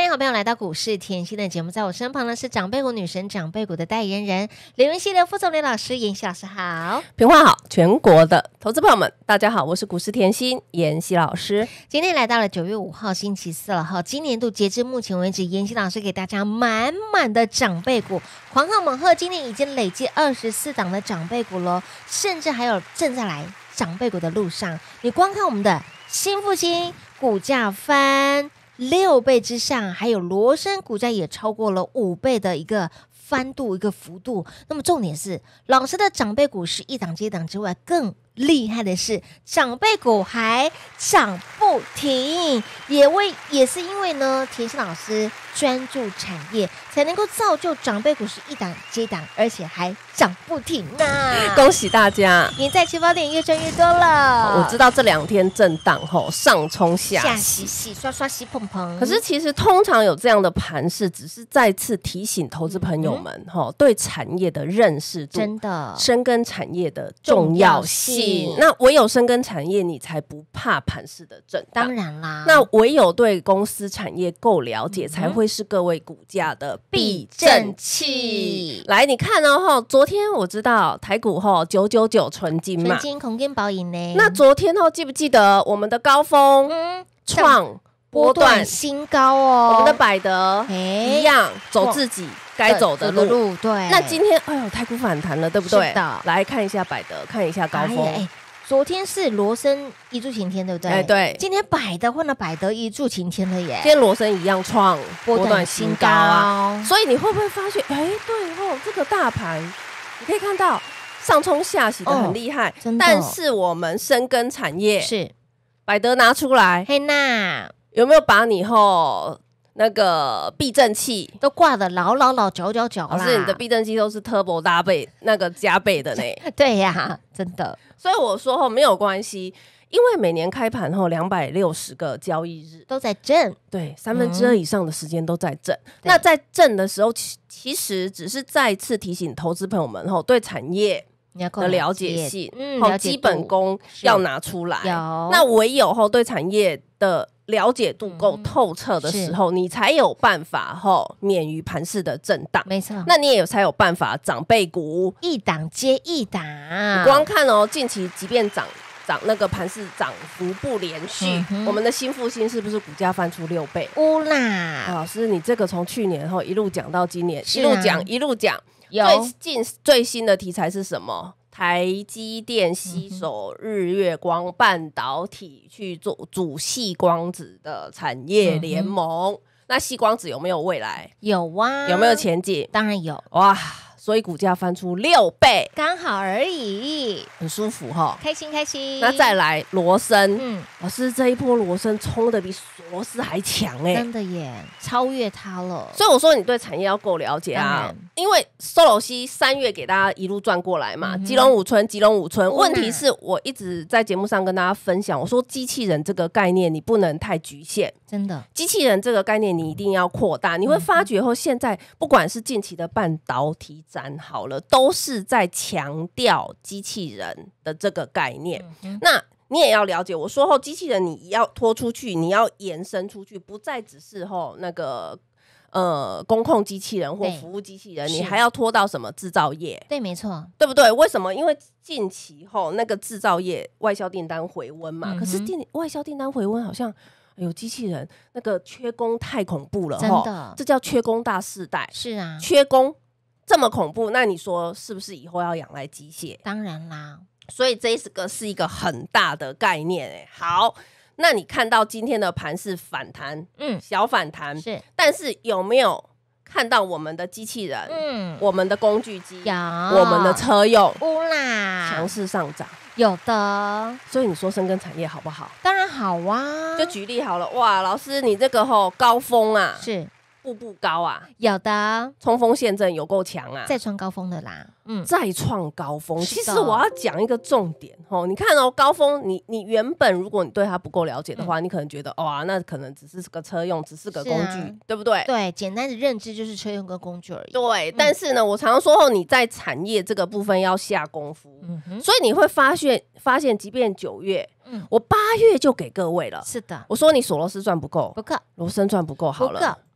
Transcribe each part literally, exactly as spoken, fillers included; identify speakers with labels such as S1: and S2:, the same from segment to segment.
S1: 迎好朋友来到股市甜心的节目，在我身旁的是长辈股女神长辈股的代言人联云系的副总刘老师妍希老师好。
S2: 平话好，全国的投资朋友们大家好，我是股市甜心妍希老师。
S1: 今天来到了九月五号星期四了哈，今年度截至目前为止，妍希老师给大家满满的长辈股，狂贺猛贺，今年已经累计二十四档的长辈股咯，甚至还有正在来长辈股的路上。你光看我们的新复兴股价翻六倍之上，还有罗升股价也超过了五倍的一个翻度一个幅度。那么重点是老师的长辈股是一档接一档之外，更厉害的是长辈股还涨不停，也为也是因为呢甜心老师专注产业，才能够造就长辈股是一档接一档，而且还涨不停啊！
S2: 恭喜大家，
S1: 赢在起跑点越赚越多了。
S2: 我知道这两天震荡后上冲下
S1: 下洗洗刷刷洗碰碰，
S2: 可是其实通常有这样的盘势，只是再次提醒投资朋友们、嗯、对产业的认识度，
S1: 真的
S2: 深耕产业的重要性。那唯有深耕产业，你才不怕盘势的震荡。
S1: 当然啦，
S2: 那唯有对公司产业够了解，嗯、才会是各位股价的避震器。来，你看哦，昨天我知道台股后九九九纯金嘛，
S1: 纯金孔金宝银呢。
S2: 那昨天哦，记不记得我们的高峰创、嗯、波段
S1: 新高哦？
S2: 我们的百德一样走自己该走的 路, 的路。
S1: 对，
S2: 那今天哎呦，台股反弹了，对不对？
S1: 是的。
S2: 来看一下百德，看一下高峰。哎哎
S1: 昨天是罗森一柱擎天，对不对？
S2: 哎，对。
S1: 今天百德换了百德一柱擎天了耶！
S2: 今天罗森一样创波段新高啊！所以你会不会发现，哎，对哦，这个大盘你可以看到上冲下洗的很厉害，
S1: 哦、
S2: 但是我们深耕产业
S1: 是
S2: 百德拿出来，
S1: 嘿娜
S2: 有没有把你后那个避震器
S1: 都挂的牢牢牢、绞绞绞啦？
S2: 是你的避震器都是 turbo 搭倍那个加倍的呢？
S1: 对呀、啊，真的。
S2: 所以我说后没有关系，因为每年开盘后两百六十个交易日
S1: 都在震，
S2: 对，三分之二以上的时间都在震。嗯、那在震的时候，其其实只是再次提醒投资朋友们吼，对产业的了解性，
S1: 嗯，
S2: 好，基本功要拿出来。那唯有后对产业的了解度够透彻的时候，嗯、你才有办法后免于盘势的震荡。
S1: 没错，
S2: 那你也有才有办法长辈股
S1: 一档接一档。
S2: 你光看哦，近期即便涨涨那个盘势涨幅不连续，嗯、我们的新复兴是不是股价翻出六倍？
S1: 乌啦，
S2: 老师，你这个从去年后一路讲到今年，
S1: 啊、
S2: 一路讲一路讲，最近最新的题材是什么？台积电携手日月光半导体去做主矽光子的产业联盟，嗯、那矽光子有没有未来？
S1: 有啊，
S2: 有没有前景？
S1: 当然有
S2: 哇！所以股价翻出六倍，
S1: 刚好而已，
S2: 很舒服哈，
S1: 开心开心。
S2: 那再来罗森，
S1: 嗯，
S2: 老师这一波罗森冲的比索罗斯还强哎、欸，
S1: 真的耶，超越它了。
S2: 所以我说你对产业要够了解啊，因为寿楼西三月给大家一路赚过来嘛，吉龙五村，吉龙五村。问题是我一直在节目上跟大家分享，我说机器人这个概念你不能太局限，
S1: 真的，
S2: 机器人这个概念你一定要扩大。你会发觉后，现在不管是近期的半导体展好了，都是在强调机器人的这个概念。嗯、那你也要了解，我说后机器人你要拖出去，你要延伸出去，不再只是后那个呃工控机器人或服务机器人，你还要拖到什么制造业？
S1: 对，没错，
S2: 对不对？为什么？因为近期后那个制造业外销订单回温嘛，嗯、可是订外销订单回温好像。有机器人那个缺工太恐怖了，
S1: 真的，
S2: 这叫缺工大世代。
S1: 是啊，
S2: 缺工这么恐怖，那你说是不是以后要仰赖机械？
S1: 当然啦，
S2: 所以这个是一个很大的概念、欸。好，那你看到今天的盘是反弹，嗯，小反弹
S1: 是，
S2: 但是有没有看到我们的机器人？嗯，我们的工具机，
S1: 有，
S2: 我们的车用，
S1: 乌啦，
S2: 强势上涨。
S1: 有的，
S2: 所以你说深耕产业好不好？
S1: 当然好啊。
S2: 就举例好了，哇，老师你这个吼高峰啊，
S1: 是
S2: 步步高啊，
S1: 有的，
S2: 冲锋陷阵有够强啊，
S1: 再创高峰的啦，
S2: 嗯，再创高峰。其实我要讲一个重点吼，你看哦，高峰你你原本如果你对它不够了解的话，嗯、你可能觉得哇，那可能只是个车用，只是个工具，啊、对不对？
S1: 对，简单的认知就是车用跟工具而已。
S2: 对，嗯、但是呢，我常常说后你在产业这个部分要下功夫，嗯、所以你会发现发现，即便九月。嗯、我八月就给各位了，
S1: 是的。
S2: 我说你索罗斯赚不够，
S1: 不够；
S2: 罗森赚不够，好了，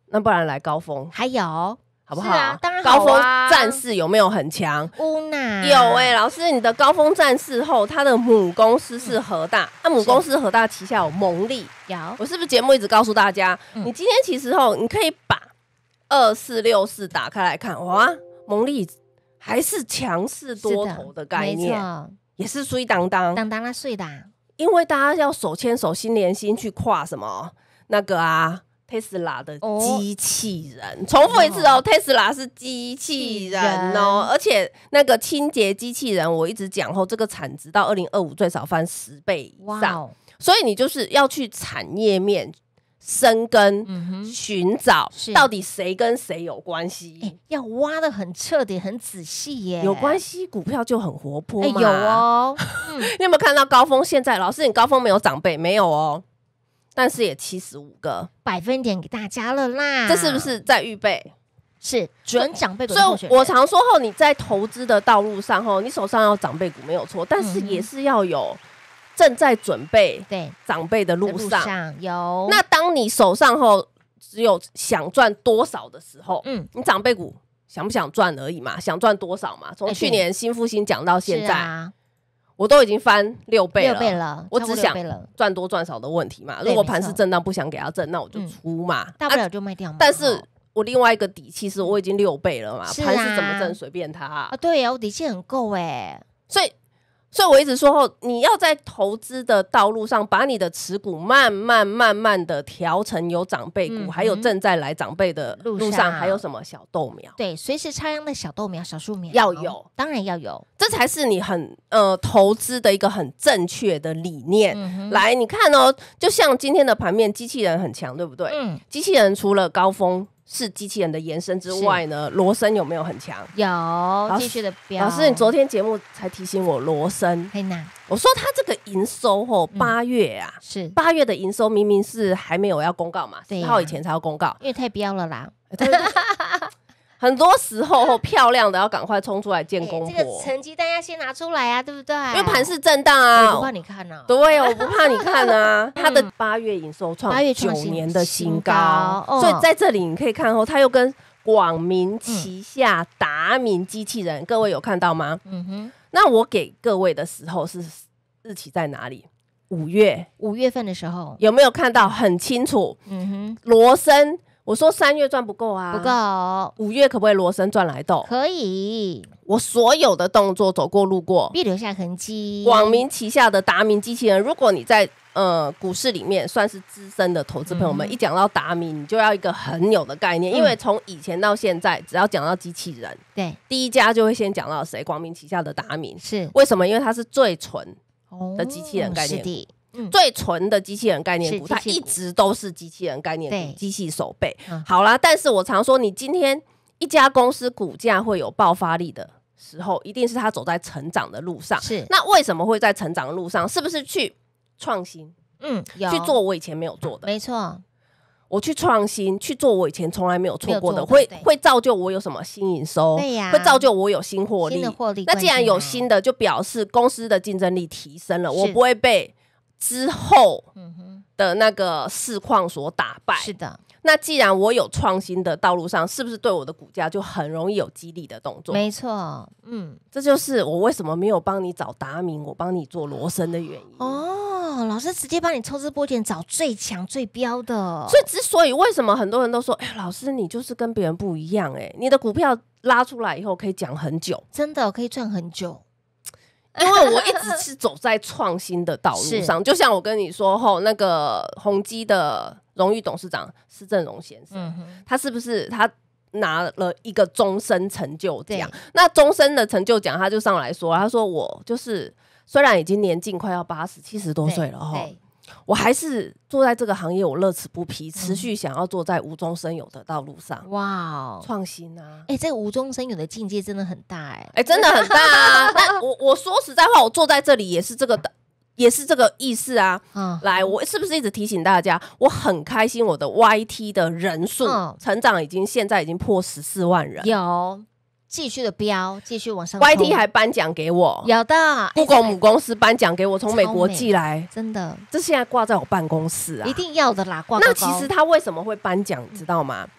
S2: 那不然来高峰，
S1: 还有
S2: 好不好？
S1: 是啊，当然好
S2: 高峰
S1: 啊。
S2: 战士有没有很强？
S1: 乌娜
S2: 有哎、欸，老师，你的高峰战士后，他的母公司是和大，那、嗯啊、母公司和大旗下有蒙利，
S1: 有，
S2: 我是不是节目一直告诉大家，嗯、你今天其实后，你可以把二四六四打开来看，哇，蒙利还是强势多头的概念，没错，也是水当当
S1: 当当啦水的，
S2: 因为大家要手牵手、心连心去跨什么那个啊。Tesla 的机器人，重复一次哦 ，Tesla 是机器人哦，而且那个清洁机器人，我一直讲后，这个产值到二零二五最少翻十倍以上，所以你就是要去产业面深耕，寻、嗯、找到底谁跟谁有关系、
S1: 欸，要挖得很彻底、很仔细耶。
S2: 有关系，股票就很活泼嘛、
S1: 欸。有哦，
S2: 嗯、你有没有看到高峰？现在老师，你高峰没有长辈没有哦？但是也七十五个
S1: 百分点给大家了啦，
S2: 这是不是在预备？
S1: 是准长辈股，
S2: 所以我常说后，你在投资的道路上后，你手上要长辈股没有错，但是也是要有正在准备对长辈的路上, 路上有。那当你手上后只有想赚多少的时候，嗯，你长辈股想不想赚而已嘛，想赚多少嘛？从去年新复兴讲到现在。啊，我都已经翻六倍了，六倍了，我只想赚多赚少的问题嘛。如果盘势震荡不想给它震，那我就出嘛，
S1: 嗯、大不了就卖掉嘛。
S2: 但是我另外一个底气是我已经六倍了嘛，盘势、啊、怎么震随便它啊。
S1: 啊对呀、啊，我底气很够哎，
S2: 所以。所以我一直说后，你要在投资的道路上，把你的持股慢慢慢慢的调成有长辈股、嗯，还有正在来长辈的路上，路上还有什么小豆苗？
S1: 对，随时插秧的小豆苗、小树苗
S2: 要有，
S1: 当然要有，
S2: 这才是你很呃投资的一个很正确的理念。嗯、来，你看哦，就像今天的盘面，机器人很强，对不对？嗯，机器人除了高峰是机器人的延伸之外呢，罗森有没有很强？
S1: 有，继续的飙。
S2: 老师，你昨天节目才提醒我罗森，我说他这个营收后八月啊，是八月的营收明明是还没有要公告嘛，四号以前才要公告，
S1: 因为太飙了啦。
S2: 很多时候漂亮的要赶快冲出来见公婆、
S1: 欸，这个成绩单要先拿出来啊，对不对？
S2: 因为盘势震荡啊，
S1: 我不怕你看啊，
S2: 对，我不怕你看啊。他的八月营收创九年的新高，哦、所以在这里你可以看后，他又跟广明旗下达明机器人、嗯，各位有看到吗？嗯哼。那我给各位的时候是日期在哪里？五月，
S1: 五月份的时候
S2: 有没有看到很清楚？嗯哼，罗森。我说三月赚不够啊，
S1: 不够。
S2: 五月可不可以罗森赚来豆？
S1: 可以。
S2: 我所有的动作走过路过，
S1: 必留下痕迹。
S2: 广明旗下的达明机器人，如果你在呃股市里面算是资深的投资朋友们，嗯、一讲到达明，你就要一个很有的概念，嗯、因为从以前到现在，只要讲到机器人，对，第一家就会先讲到谁？广明旗下的达明是为什么？因为它是最纯的机器人概念股。哦嗯、最纯的机器人概念股，它一直都是机器人概念股，机器手背、嗯。好啦，但是我常说，你今天一家公司股价会有爆发力的时候，一定是它走在成长的路上。是，那为什么会在成长的路上？是不是去创新？嗯，去做我以前没有做的，
S1: 没错。
S2: 我去创新，去做我以前从来没有做过的，会会造就我有什么新营收，对呀、啊，会造就我有新获利。
S1: 新的获利，
S2: 那既然有新的，就表示公司的竞争力提升了，我不会被之后的那个市况所打败。是的，那既然我有创新的道路上，是不是对我的股价就很容易有激励的动作？
S1: 没错，嗯，
S2: 这就是我为什么没有帮你找达明，我帮你做罗森的原因。
S1: 哦，老师直接帮你抽丝剥茧，找最强最标的。
S2: 所以之所以为什么很多人都说，哎、欸，老师你就是跟别人不一样、欸，哎，你的股票拉出来以后可以讲很久，
S1: 真的可以赚很久。
S2: 因为我一直是走在创新的道路上，就像我跟你说后，那个宏基的荣誉董事长施正荣先生、嗯，他是不是他拿了一个终身成就奖？那终身的成就奖，他就上来说，他说我就是虽然已经年近快要八十七十多岁了哈，我还是做在这个行业，我乐此不疲，持续想要做在无中生有的道路上。哇，创新啊！
S1: 哎、欸，这个无中生有的境界真的很大哎、欸，
S2: 哎、欸，真的很大啊！那我我说实在话，我坐在这里也是这个，也是这个意思啊。嗯，来，我是不是一直提醒大家，我很开心，我的 Y T 的人数、嗯、成长已经现在已经破十四万人，
S1: 有。继续的飙，继续往上。
S2: Y T 还颁奖给我，
S1: 有的。
S2: Google母公司颁奖给我，从美国寄来，
S1: 真的。
S2: 这现在挂在我办公室啊，
S1: 一定要的啦。挂
S2: 那其实他为什么会颁奖，知道吗？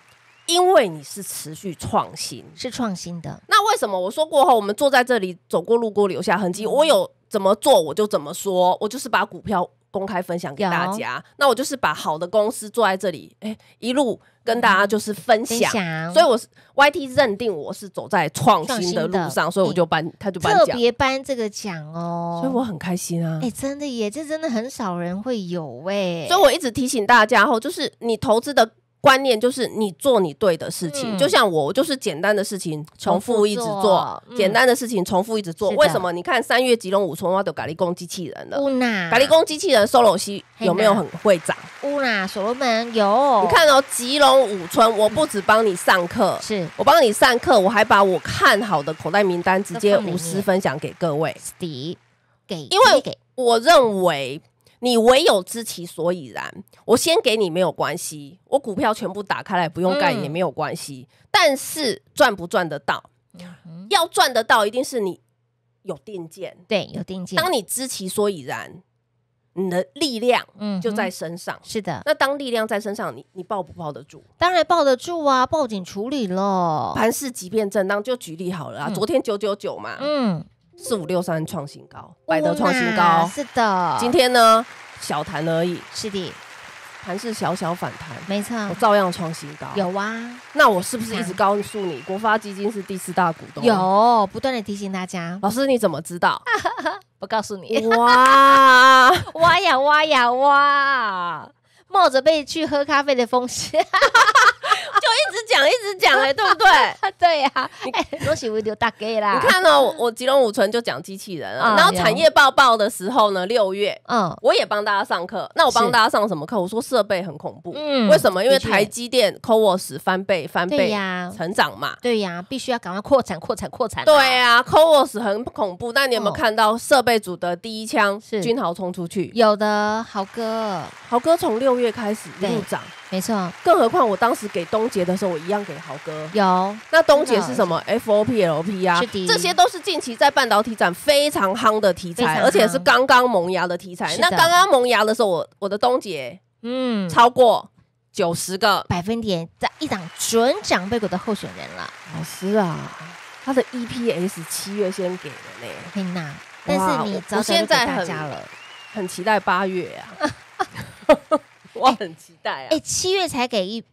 S2: 因为你是持续创新，
S1: 是创新的。
S2: 那为什么我说过后，我们坐在这里走过路过留下痕迹？我有怎么做我就怎么说，我就是把股票公开分享给大家。那我就是把好的公司坐在这里，哎，一路跟大家就是分享。分享所以我是 Y T 认定我是走在创新的路上，所以我就颁，他就颁奖，
S1: 特别颁这个奖哦，
S2: 所以我很开心啊。
S1: 哎，真的耶，这真的很少人会有哎。
S2: 所以我一直提醒大家后，就是你投资的观念就是你做你对的事情，嗯、就像我，我就是简单的事情重复一直做，做嗯、简单的事情重复一直做。为什么？你看三月吉隆五村，我都咖喱工机器人了。乌娜，咖喱工机器人 Solo 有没有很会涨？
S1: 乌娜，所罗门有。
S2: 你看哦，吉隆五村，我不只帮你上课，
S1: 是、嗯、
S2: 我帮你上课，我还把我看好的口袋名单直接无私分享给各位。
S1: 给，
S2: 因为我认为。你唯有知其所以然，我先给你没有关系，我股票全部打开来不用盖也没有关系、嗯、但是赚不赚得到、嗯、要赚得到一定是你有定见，
S1: 对，有定见。
S2: 当你知其所以然，你的力量就在身上、嗯、
S1: 是的。
S2: 那当力量在身上，你你抱不抱得住？
S1: 当然抱得住啊，报警处理了。
S2: 盘势即便震荡，就举例好了啊、嗯、昨天九九九嘛，嗯，四五六三创新高，百德创新高，
S1: 是的。
S2: 今天呢，小弹而已，
S1: 是的，
S2: 盘是小小反弹，
S1: 没错，
S2: 我照样创新高。
S1: 有啊，
S2: 那我是不是一直告诉你，国发基金是第四大股东？
S1: 有，不断的提醒大家。
S2: 老师你怎么知道？
S1: 不告诉你。
S2: 哇，
S1: 挖呀挖呀挖，冒着被去喝咖啡的风险。
S2: 就一直讲一直讲哎、欸，对不对？
S1: 对呀、啊，恭喜我丢大给啦！
S2: 你看哦，我我吉隆五村就讲机器人啊、嗯，然后产业报报的时候呢，六月，嗯，我也帮大家上课。那我帮大家上什么课？我说设备很恐怖，嗯，为什么？因为台积电 C O S 翻倍翻倍呀，成长嘛，
S1: 对呀、啊，必须要赶快扩产扩产扩产、啊。
S2: 对呀、啊、，C O S 很恐怖。但你有没有看到设备组的第一枪是君豪冲出去？
S1: 有的，豪哥，
S2: 豪哥从六月开始一路涨。
S1: 没错，
S2: 更何况我当时给东杰的时候，我一样给豪哥。
S1: 有，
S2: 那东杰是什么 ？F O P L P 啊，这些都是近期在半导体展非常夯的题材，而且是刚刚萌芽的题材。那刚刚萌芽的时候，我我的东杰，嗯，超过九十个
S1: 百分点，在一档准长辈股的候选人了。
S2: 老师啊，他的 E P S 七月先给了呢，
S1: 嘿娜，但是你早早就给大家了，
S2: 很期待八月啊。我很期待啊！
S1: 哎、欸，七月才给一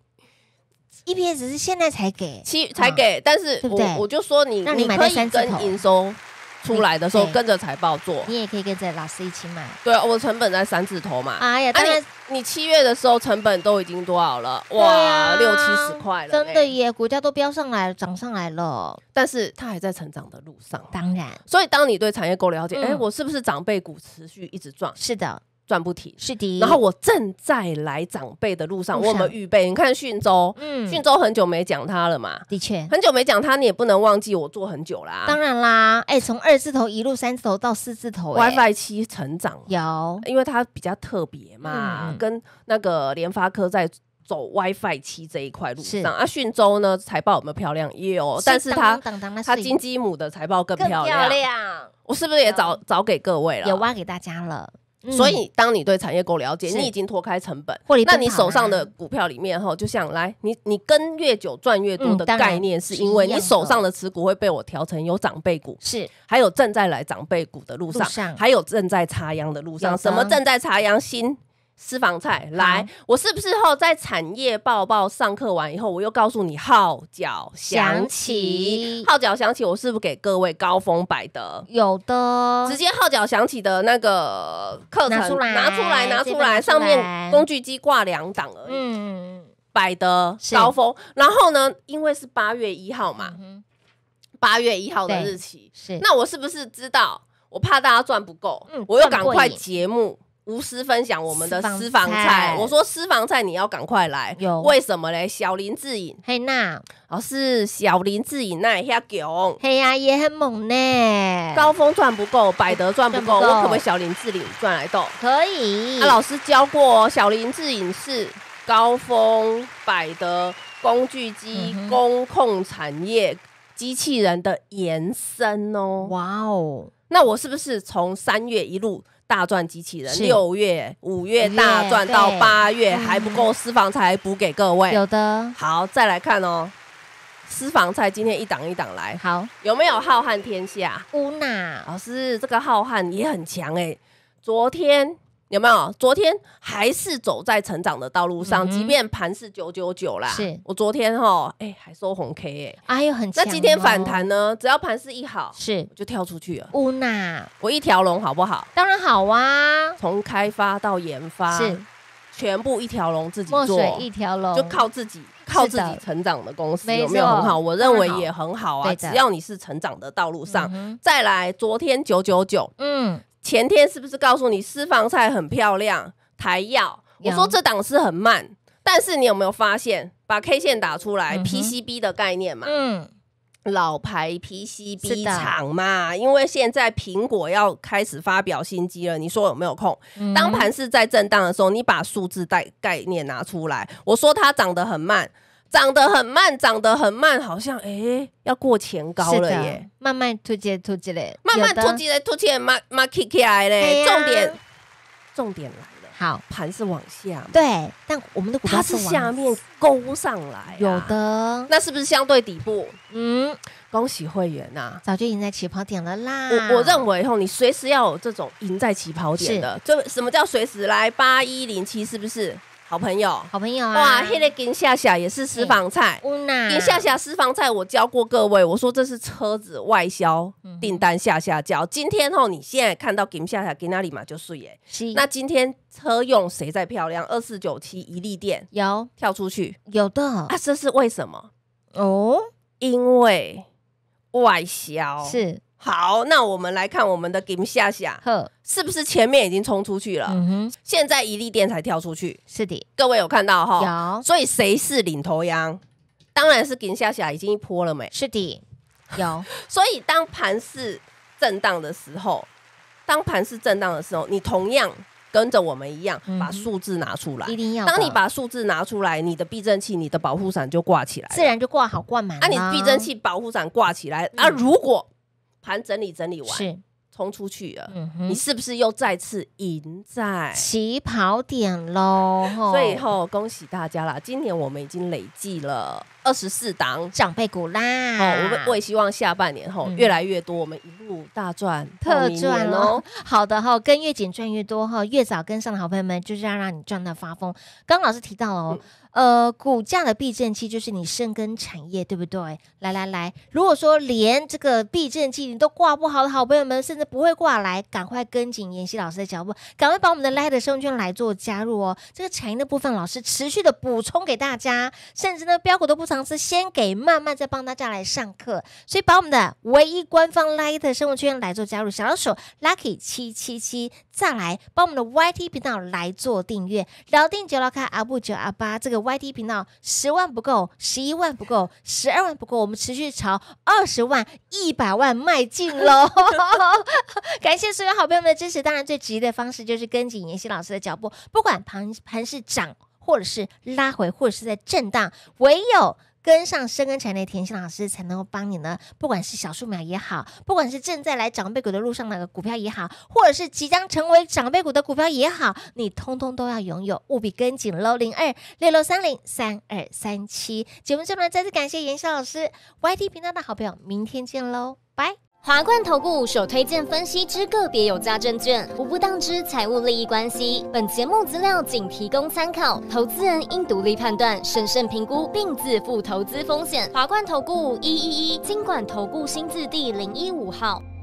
S1: E P S 是现在才给，
S2: 七才给，嗯、但是我对对我就说你，
S1: 让你买在三字头，
S2: 跟营收出来的时候跟着财报做，
S1: 你也可以跟着老师一起买。
S2: 对啊，我成本在三字头嘛。
S1: 哎呀，当然、
S2: 啊、你你七月的时候成本都已经多少了？哇，六七十块了，
S1: 真的耶，股价都飙上来了，涨上来了。
S2: 但是它还在成长的路上，
S1: 当然。所
S2: 以当你对产业够了解，哎、嗯欸，我是不是长辈股持续一直赚？
S1: 是的。
S2: 赚不停，
S1: 是的。
S2: 然后我正在来长辈的路上，我们预备。你看讯州，嗯，讯州很久没讲它了嘛，
S1: 的确，
S2: 很久没讲它，你也不能忘记我做很久啦。
S1: 当然啦，哎、欸，从二字头一路三字头到四字头、欸、
S2: ，WiFi 七成长
S1: 有，
S2: 因为它比较特别嘛、嗯，跟那个联发科在走 WiFi 七这一块路上啊。讯州呢，财报有没有漂亮？也有，但是它它金鸡母的财报更漂亮。
S1: 更漂亮，
S2: 我是不是也找找给各位了？
S1: 有挖给大家了。
S2: 所以，当你对产业够了解，你已经脱开成本，那你手上的股票里面哈，就像来，你你跟越久赚越多的概念，是因为你手上的持股会被我调成有长辈股，
S1: 是，
S2: 还有正在来长辈股的路上，还有正在插秧的路上。什么正在插秧？新私房菜来，我是不是后在产业报报上课完以后，我又告诉你号角响起，号角响起，我是不是给各位高峰百德？
S1: 有的，
S2: 直接号角响起的那个课程拿出来，拿出来，拿出来，上面工具机挂两档而已。嗯，百德高峰，然后呢，因为是八月一号嘛，八、嗯、月一号的日期，是，那我是不是知道？我怕大家赚不够，嗯、我又赶快节目。无私分享我们的私房菜，我说私房菜你要赶快来，为什么嘞？小林智颖，
S1: 嘿那
S2: 老师，小林智颖那也遐强，
S1: 嘿呀、啊、也很猛呢。
S2: 高峰赚不够，百德赚不够，我可不可以小林智颖赚来斗？
S1: 可以。
S2: 啊，老师教过，小林智颖是高峰、百德、工具机、嗯、工控产业、机器人的延伸哦。
S1: 哇哦！
S2: 那我是不是从三月一路大赚机器人，六月、五月大赚到八月还不够，私房菜补给各位。
S1: 有的。
S2: 好，再来看哦，私房菜今天一档一档来。
S1: 好，
S2: 有没有浩瀚天下？
S1: 乌娜
S2: 老师，这个浩瀚也很强哎，昨天。有没有？昨天还是走在成长的道路上，嗯、即便盘是九九九啦。
S1: 是我
S2: 昨天哈，哎、欸，还收红 K 哎、欸，
S1: 哎呦很强、哦。
S2: 那今天反弹呢？只要盘是一好，
S1: 是
S2: 我就跳出去了。
S1: 乌娜，
S2: 我一条龙好不好？
S1: 当然好啊，
S2: 从开发到研发，
S1: 是
S2: 全部一条龙自己做，
S1: 墨水一条龙，
S2: 就靠自己。靠自己成长的公司有没有很好？我认为也很好啊。只要你是成长的道路上，嗯、再来，昨天九九九，嗯。前天是不是告诉你私房菜很漂亮？台药，我说这档是很慢，但是你有没有发现，把 K 线打出来、嗯、，P C B 的概念嘛，嗯，老牌 P C B 厂嘛，因为现在苹果要开始发表新机了，你说有没有空？嗯、当盘势在震荡的时候，你把数字概概念拿出来，我说它涨得很慢。涨得很慢，涨得很慢，好像哎、欸、要过前高了耶！
S1: 慢慢突击突击嘞，
S2: 慢慢突击嘞，突击马马起起来嘞。重点重点来了，
S1: 好，
S2: 盘是往下，
S1: 对，但我们的股票
S2: 它是下面勾上来、啊，
S1: 有的，
S2: 那是不是相对底部？嗯，恭喜会员呐、啊，
S1: 早就赢在起跑点了啦。
S2: 我我认为吼，你随时要有这种赢在起跑点的，就什么叫随时来八一零七，是不是？好朋友，
S1: 好朋友啊！
S2: 哇，那个金夏夏也是私房菜，金夏夏私房菜，我教过各位，我说这是车子外销订单下下叫。嗯、今天吼，你现在看到金夏夏给那里嘛就碎耶。那今天车用谁在漂亮？二四九七一利电
S1: 有
S2: 跳出去，
S1: 有的
S2: 啊，这是为什么？
S1: 哦，
S2: 因为外销
S1: 是。
S2: 好，那我们来看我们的金夏夏，是不是前面已经冲出去了？嗯、现在一利电才跳出去，
S1: 是的，
S2: 各位有看到哈？
S1: 有，
S2: 所以谁是领头羊？当然是金夏夏已经一波了没？
S1: 是的，有。
S2: 所以当盘势震荡的时候，当盘势震荡的时候，你同样跟着我们一样，把数字拿出来，
S1: 一定要。
S2: 当你把数字拿出来，你的避震器、你的保护伞就挂起来，
S1: 自然就挂好挂满。
S2: 啊，你避震器、保护伞挂起来，啊，如果盘整理整理完，
S1: 是
S2: 冲出去了，嗯、你是不是又再次赢在
S1: 起跑点喽？
S2: 所以后恭喜大家啦！今年我们已经累计了二十四档
S1: 长辈股啦。
S2: 哦，我我也希望下半年后、嗯、越来越多，我们一路大赚
S1: 特赚哦。好的哈，跟越紧赚越多哈，越早跟上的好朋友们，就是要让你赚到发疯。刚刚老师提到哦。嗯呃，股价的避震器就是你深耕产业，对不对？来来来，如果说连这个避震器你都挂不好的好朋友们，甚至不会挂来，赶快跟紧妍希老师的脚步，赶快把我们的 Light 生活圈来做加入哦。这个产业的部分，老师持续的补充给大家，甚至呢标股都不尝试，先给慢慢再帮大家来上课。所以把我们的唯一官方 Light 生活圈来做加入，小老鼠 Lucky 七七七，再来把我们的 Y T 频道来做订阅，老定九老卡阿布九阿八这个。Y T 频道十万不够，十一万不够，十二万不够，我们持续朝二十万、一百万迈进喽！感谢所有好朋友们的支持，当然最直接的方式就是跟紧妍希老师的脚步，不管盘盘是涨，或者是拉回，或者是在震荡，唯有跟上深耕产业的甜心老师，才能够帮你呢。不管是小树苗也好，不管是正在来长辈股的路上的股票也好，或者是即将成为长辈股的股票也好，你通通都要拥有，务必跟紧喽！零二六六三零三二三七。节目最后呢，再次感谢妍希老师 Y T 频道的好朋友，明天见喽，拜。
S3: 华冠投顾首推荐分析之个别有价证券，无不当之财务利益关系。本节目资料仅提供参考，投资人应独立判断、审慎评估，并自负投资风险。华冠投顾一一一金管投顾新字第零一五号。